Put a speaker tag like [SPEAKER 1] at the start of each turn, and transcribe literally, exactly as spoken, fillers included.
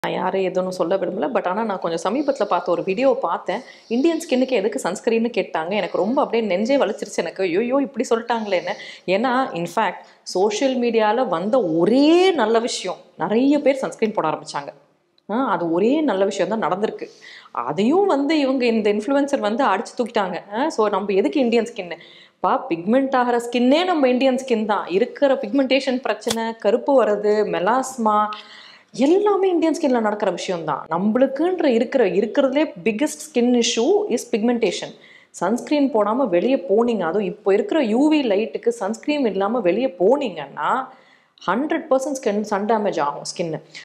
[SPEAKER 1] நான் யாரும் எதுவும் சொல்ல விரும்பல. பட் ஆனால் நான் கொஞ்சம் சமீபத்தில் பார்த்த ஒரு வீடியோ பார்த்தேன். இந்தியன் ஸ்கின்னுக்கு எதுக்கு சன்ஸ்கிரீன்னு கேட்டாங்க. எனக்கு ரொம்ப அப்படியே நெஞ்சே வலிச்சிருச்சு எனக்கு. ஐயோ இப்படி சொல்லிட்டாங்களேன்னு. ஏன்னா இன்ஃபேக்ட் சோஷியல் மீடியாவில் வந்த ஒரே நல்ல விஷயம், நிறைய பேர் சன்ஸ்கிரீன் போட ஆரம்பித்தாங்க. அது ஒரே நல்ல விஷயம் தான் நடந்திருக்கு. அதையும் வந்து இவங்க இந்த இன்ஃப்ளூயன்சர் வந்து அடிச்சு தூக்கிட்டாங்க. ஸோ நம்ம எதுக்கு இந்தியன் ஸ்கின்னு பா, பிக்மெண்ட் ஆகிற ஸ்கின்னே நம்ம இந்தியன் ஸ்கின் தான். இருக்கிற பிக்மெண்டேஷன் பிரச்சனை, கருப்பு வர்றது, மெலாஸ்மா, எல்லாமே இந்தியன் ஸ்கின்ல நடக்கிற விஷயம் தான். நம்மளுக்குன்ற இருக்கிற இருக்கிறதுலே பிக்கஸ்ட் ஸ்கின் இஷ்யூ இஸ் பிக்மெண்டேஷன். சன்ஸ்கிரீன் போடாமல் வெளியே போனீங்க, அதுவும் இப்போ இருக்கிற யூவி லைட்டுக்கு சன்ஸ்கிரீன் இல்லாமல் வெளியே போனீங்கன்னா hundred percent skin sun damage ஆகும் ஸ்கின்னு.